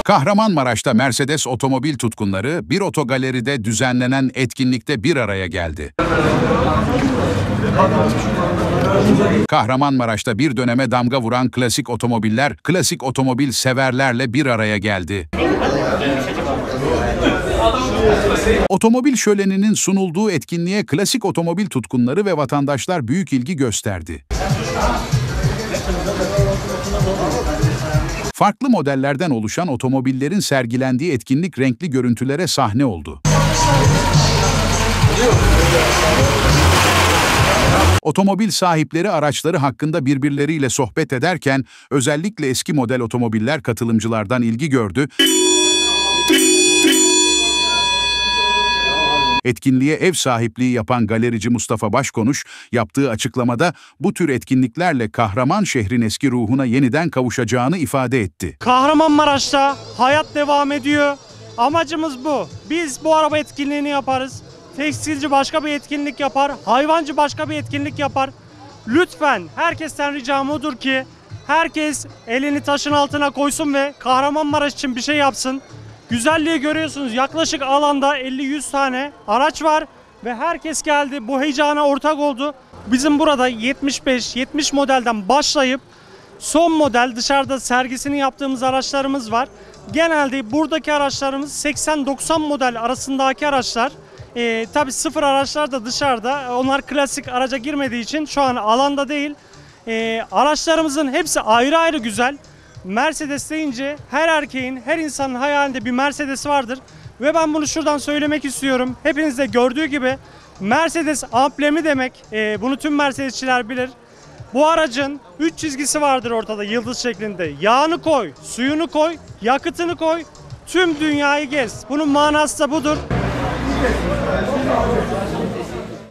Kahramanmaraş'ta Mercedes otomobil tutkunları bir otogaleride düzenlenen etkinlikte bir araya geldi. Kahramanmaraş'ta bir döneme damga vuran klasik otomobiller, klasik otomobil severlerle bir araya geldi. Otomobil şöleninin sunulduğu etkinliğe klasik otomobil tutkunları ve vatandaşlar büyük ilgi gösterdi. Farklı modellerden oluşan otomobillerin sergilendiği etkinlik renkli görüntülere sahne oldu. Otomobil sahipleri araçları hakkında birbirleriyle sohbet ederken özellikle eski model otomobiller katılımcılardan ilgi gördü. Etkinliğe ev sahipliği yapan galerici Mustafa Başkonuş, yaptığı açıklamada bu tür etkinliklerle Kahraman şehrin eski ruhuna yeniden kavuşacağını ifade etti. Kahramanmaraş'ta hayat devam ediyor. Amacımız bu. Biz bu araba etkinliğini yaparız. Tekstilci başka bir etkinlik yapar. Hayvancı başka bir etkinlik yapar. Lütfen herkesten ricam odur ki herkes elini taşın altına koysun ve Kahramanmaraş için bir şey yapsın. Güzelliği görüyorsunuz. Yaklaşık alanda 50-100 tane araç var ve herkes geldi. Bu heyecana ortak oldu. Bizim burada 75-70 modelden başlayıp son model dışarıda sergisini yaptığımız araçlarımız var. Genelde buradaki araçlarımız 80-90 model arasındaki araçlar. Tabii sıfır araçlar da dışarıda. Onlar klasik araca girmediği için şu an alanda değil. Araçlarımızın hepsi ayrı ayrı güzel. Mercedes deyince her erkeğin, her insanın hayalinde bir Mercedes vardır. Ve ben bunu şuradan söylemek istiyorum. Hepiniz de gördüğü gibi Mercedes amblemi demek. Bunu tüm Mercedesçiler bilir. Bu aracın 3 çizgisi vardır ortada yıldız şeklinde. Yağını koy, suyunu koy, yakıtını koy, tüm dünyayı gez. Bunun manası da budur.